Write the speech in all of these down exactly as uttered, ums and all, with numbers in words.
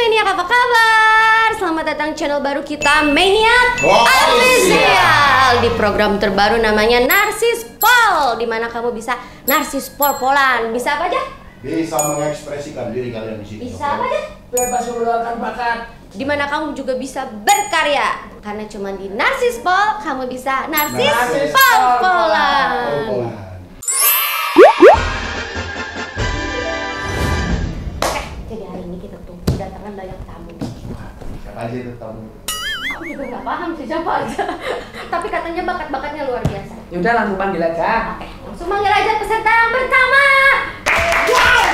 Maniac, apa kabar? Selamat datang channel baru kita, Maniac Official. Di program terbaru namanya Narsis Pol, dimana kamu bisa narsis pol-polan. Bisa apa aja? Bisa mengekspresikan diri kalian di sini. Bisa apa aja? Bebas mengeluarkan bakat. Dimana kamu juga bisa berkarya. Karena cuma di Narsis Pol kamu bisa narsis, narsis pol-polan. Pol-polan. Kedatangan banyak tamu. Siapa aja itu tamu? Aku juga nggak paham sih siapa aja. Tapi katanya bakat-bakatnya luar biasa. Ya udah langsung panggil aja. Oke, langsung panggil aja peserta yang pertama. Wow.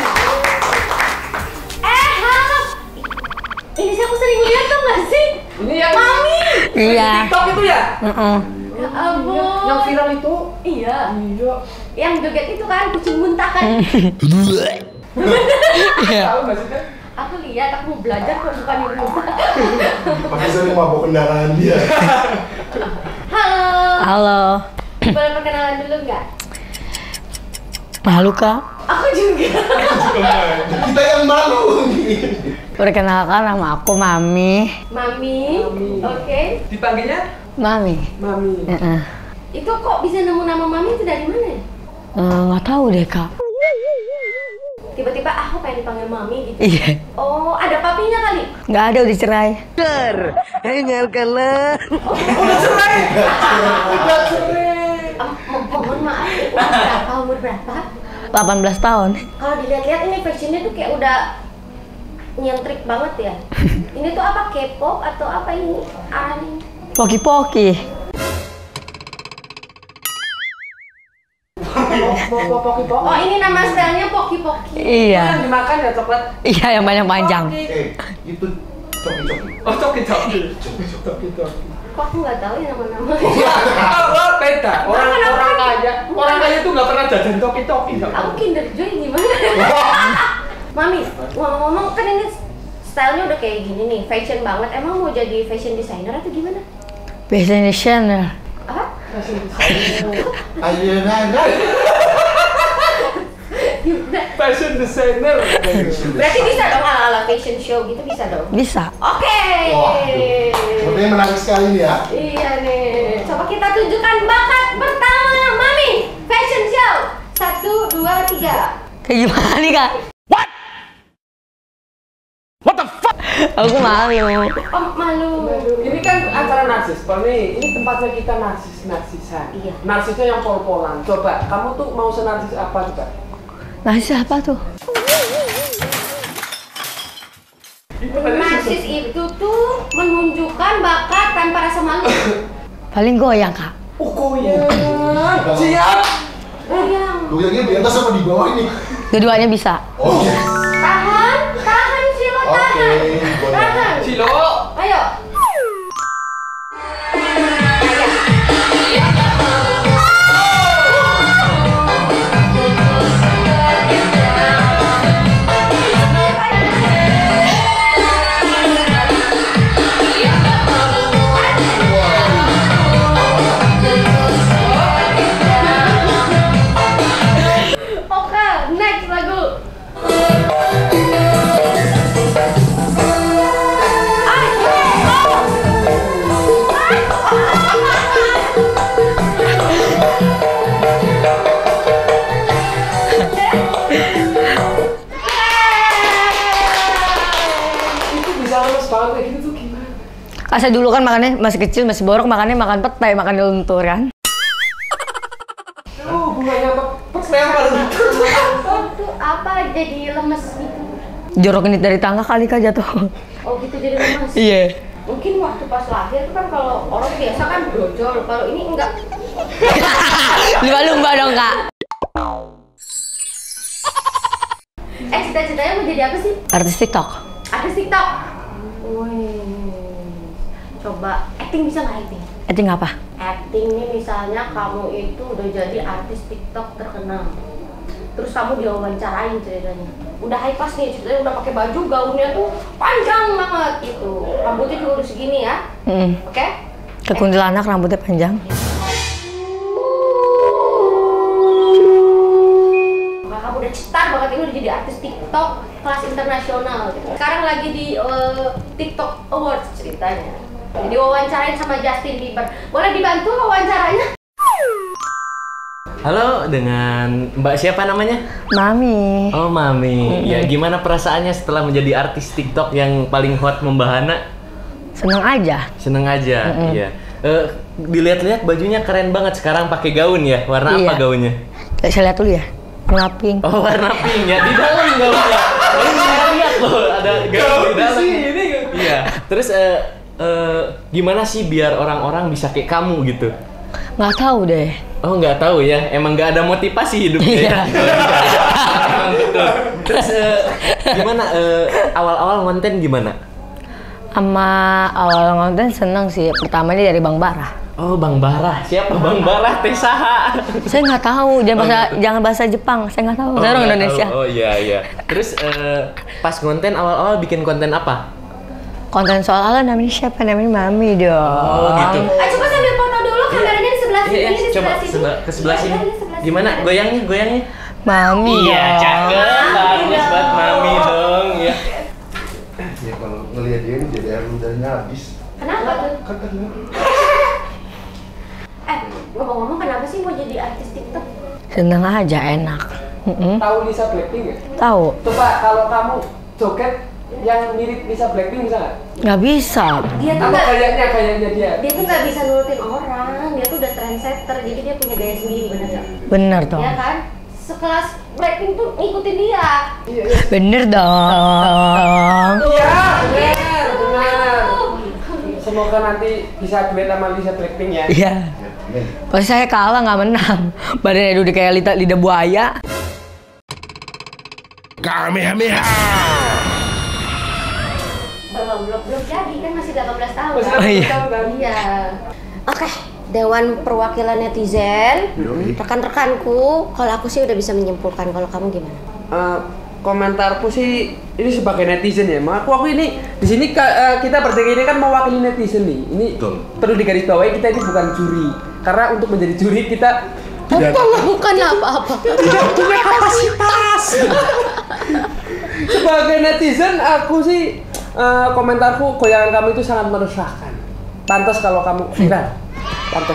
Eh, halo. Ini siapa sering lihat tuh nggak sih? Ini yang Mami. Iya. TikTok itu ya? Heeh. Ya ampun. Yang viral itu? Iya. Iya. Yang joget itu kan kucing muntah kan? Tahu nggak sih kan? Aku lihat, aku mau belajar kok bukan di rumah. Pasti sering mabuk kendaraan dia. Halo. Halo. Boleh perkenalan dulu nggak? Malu kak? Aku juga. Kita yang malu. Perkenalkan nama aku Mami. Mami. Mami. Oke. Dipanggilnya? Mami. Mami. Heeh. Itu kok bisa nemu nama Mami itu dari mana ya? Eh, nggak tahu deh kak. Tiba-tiba aku pengen dipanggil Mami gitu. Iya. Oh, ada papinya kali? Nggak ada, udah cerai. Ingatkanlah. Udah cerai. Udah cerai. Um, mo- mohon maaf, umur berapa? Umur berapa? delapan belas tahun. Kalau dilihat-lihat ini fashionnya tuh kayak udah nyentrik banget ya. Ini tuh apa, K-pop atau apa ini? Arahnya? Poki-poki. Poki-poki. Oh, ini nama stylenya Poki-poki. Iya. Yang dimakan ya coklat? Iya, yang banyak panjang. Eh, itu coki-coki. Oh, coki-coki. Coki-coki. Kok aku nggak tahu ya nama-nama? Oh, beda. Orang orang kaya, orang kaya tuh nggak pernah jajan coki-coki. Aku Kinder Joy gimana? Mami, ngomong-ngomong kan ini stylenya udah kayak gini nih, fashion banget. Emang mau jadi fashion designer atau gimana? Fashion designer. Apa? Ayo nana. Gimana? Fashion designer. Berarti bisa dong ala-ala fashion show gitu, bisa dong? Bisa. Oke. Waduh. Sepertinya menarik sekali nih ya. Iya nih. Coba kita tunjukkan bakat pertama Mami. Fashion show. Satu, dua, tiga. Kayak gimana nih kak? What? What the fuck? Aku malu. Oh, malu. Ini kan acara narsis, Pak nih. Ini tempatnya kita narsis narsisan. Iya. Narsisnya yang pol-polan. Coba, kamu tuh mau senarsis apa coba? Nah, siapa tuh? Narsis itu tuh menunjukkan bakat tanpa rasa malu. Paling goyang kak. Oh, goyang. Siap. Goyang. Lu yang di atas sama di bawah ini? Dua-duanya bisa. Oh. Tahan, tahan Silo, Oke, tahan. boleh. Tahan. Silo. Ayo. Oke, next lagu. Itu bisa lemes banget kayak gitu tuh gimana? Kak, saya dulu kan makannya masih kecil, masih borok, makannya makan petai, makan luntur kan. Oh, bunganya apa? Perselembar gitu. Itu apa jadi lemes gitu? Jorok ini dari tangga kali kak jatuh. Oh gitu jadi lemes. Iya. Mungkin waktu pas lahir tuh kan kalau orang biasa kan brojol, kalau ini enggak. Lumba-lumba dong kak. Eh cita-citanya mau jadi apa sih? Artis TikTok. Artis TikTok. Wih. Coba acting bisa nggak acting? Acting apa? Acting nih misalnya kamu itu udah jadi artis TikTok terkenal. Terus kamu diwawancarain ceritanya. Udah high class nih, ceritanya udah pakai baju gaunnya tuh panjang banget gitu. Rambutnya juga udah segini ya. Mm. Oke? Ke kuntilanak rambutnya panjang. Kamu udah cetar banget, ini udah jadi artis TikTok kelas internasional gitu. Sekarang lagi di uh, TikTok Awards ceritanya. Jadi wawancarain sama Justin Bieber. Boleh dibantu wawancaranya? Halo, dengan Mbak siapa namanya? Mami. Oh, Mami. Ya, gimana perasaannya setelah menjadi artis TikTok yang paling hot membahana? Seneng aja. Seneng aja, iya. Eh, dilihat-lihat bajunya keren banget sekarang pakai gaun ya. Warna Iya. apa gaunnya? Saya lihat dulu ya. Warna pink. Oh, warna pink ya. Di dalam gaunnya. Oh, saya lihat loh ada gaun di dalam. Ini iya. Terus eh, eh, gimana sih biar orang-orang bisa kayak kamu gitu? Nggak tahu deh. Oh, nggak tahu ya. Emang nggak ada motivasi hidupnya ya. Emang betul. Terus eh, gimana eh, awal-awal konten gimana? Sama awal konten seneng sih. Pertamanya dari Bang Barah. Oh, Bang Barah. Siapa Bang Barah? Teh saha? Saya nggak tahu. Jangan bahasa gitu. jangan bahasa Jepang. Saya nggak tahu. Oh, Saya orang nggak Indonesia. tahu. Oh iya iya. Terus eh, pas konten awal-awal bikin konten apa? Konten soal ala namanya siapa? Namanya Mami dong. Oh gitu. Eh, coba sambil foto dulu, kameranya di sebelah sini, Iya, iya. di Coba sebelah sini. seba- ke sebelah Iya, sini. iya, di sebelah Gimana? sini. Goyangnya, goyangnya. Mami Iya, dong. cakep. Bagus buat Mami dong ya. Ya kalau ngelihat dia ini jadi air ludahnya habis. Kenapa tuh? Kan kan Eh, ngomong-ngomong kenapa sih mau jadi artis TikTok? Seneng aja, enak. Mm-mm. Tahu Lisa Blackpink nggak? Tahu. Coba kalau kamu joget yang mirip Lisa Blackpink bisa nggak? Nggak bisa. Dia tuh Apa nggak, gayanya gayanya dia? dia tuh nggak bisa nurutin orang. Dia tuh udah trendsetter, jadi dia punya gaya sendiri, bener nggak? Bener dong. Ya kan? Sekelas Blackpink tuh ngikutin dia. Iya, iya. Bener dong. Iya, benar, benar. Semoga nanti bisa duet sama Lisa Blackpink ya. Iya. Pasti saya kalah nggak menang. Badannya udah kayak lidah, lidah buaya. Kamehameha. Belum, belum, belum jadi kan masih delapan belas tahun. Masih kan? Oh, iya. tahu kan? Iya. Oke, Dewan Perwakilan Netizen, Yoi. rekan-rekanku, kalau aku sih udah bisa menyimpulkan. Kalau kamu gimana? Eh, komentarku sih ini sebagai netizen ya. Mak aku aku ini di sini ka- eh, kita bertiga ini kan mewakili netizen nih. Ini Betul. perlu digarisbawahi kita ini bukan juri. Karena untuk menjadi juri kita tidak Bukan apa-apa. tidak punya kapasitas. Sebagai netizen aku sih eh, komentarku goyangan kamu itu sangat meresahkan. Pantas kalau kamu viral. Pantas.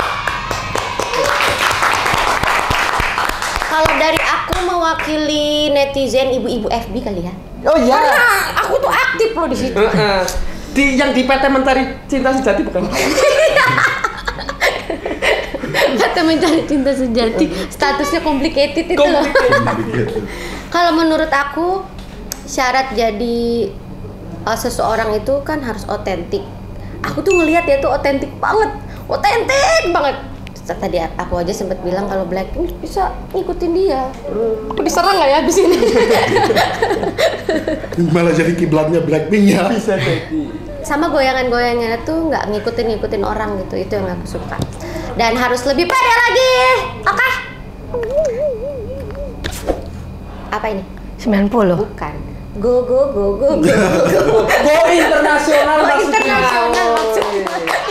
Kalau dari aku mewakili netizen ibu-ibu F B kali ya. Oh iya. Karena aku tuh aktif loh di situ. Heeh. Di yang di P T Mentari Cinta Sejati bukan? Kata mencari cinta sejati, statusnya complicated itu loh. Kalau menurut aku syarat jadi uh, seseorang itu kan harus otentik. Aku tuh ngelihat dia tuh otentik banget, otentik banget. Tadi aku aja sempat bilang kalau Blackpink bisa ngikutin dia. Aku diserang nggak ya abis ini? Malah jadi kiblatnya Blackpink ya. Bisa jadi. Sama goyangan-goyangannya tuh nggak ngikutin-ngikutin orang gitu, itu yang aku suka. Dan harus lebih pede lagi, oke? Apa ini? sembilan puluh. Bukan. Go go go go go. Go internasional Go maksudnya. internasional maksudnya.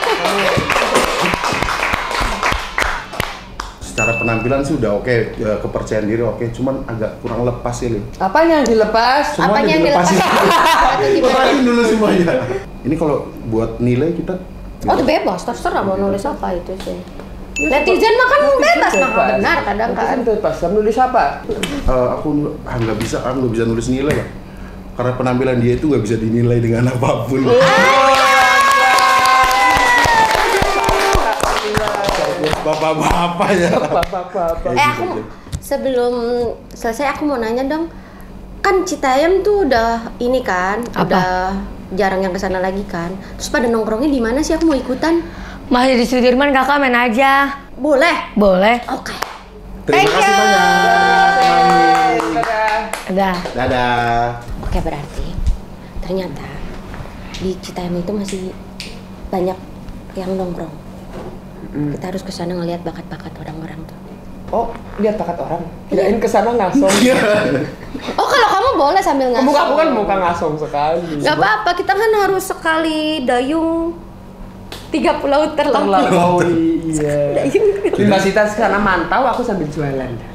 Secara penampilan sih udah oke, ya, kepercayaan diri oke, cuman agak kurang lepas sih, Lin. Apanya yang dilepas? Apanya yang dilepasin. Atau gimana? Lepasin dulu semuanya. Ini kalau buat nilai kita Oh, itu bebas, terserah mau nulis apa itu sih. Netizen mah kan bebas, mah benar kadang kan. Netizen bebas. Kamu nulis apa? eh, aku ah, nggak bisa, aku nggak bisa nulis nilai lah. Karena penampilan dia itu nggak bisa dinilai dengan apapun. Bapak-bapak ya. Bapak-bapak. Eh aku sebelum selesai aku mau nanya dong. Kan Citayam tuh udah ini kan, Apa? udah jarang yang kesana lagi kan. Terus pada nongkrongnya di mana sih? Aku mau ikutan. Masih di Sudirman, kakak main aja. Boleh? Boleh. Oke. Terima kasih banyak. Dadah. Udah. Dadah. Oke, berarti ternyata di Citayam itu masih banyak yang nongkrong. Kita harus kesana ngelihat bakat-bakat orang-orang tuh. Oh, lihat bakat orang. Kirain kesana ngasong. Oh, kalau kamu boleh sambil ngasong. Muka aku kan muka ngasong sekali. Gak apa-apa, kita kan harus sekali dayung tiga pulau terlampau. Terlampaui, iya. Dayung. Lintas kita sana mantau, aku sambil jualan.